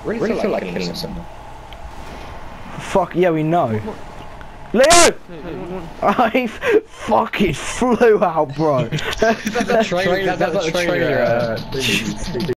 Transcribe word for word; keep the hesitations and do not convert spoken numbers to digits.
Really, really feel like killing someone. Fuck yeah, we know. Leo! I fucking flew out, bro. That's a trailer. That's a trailer.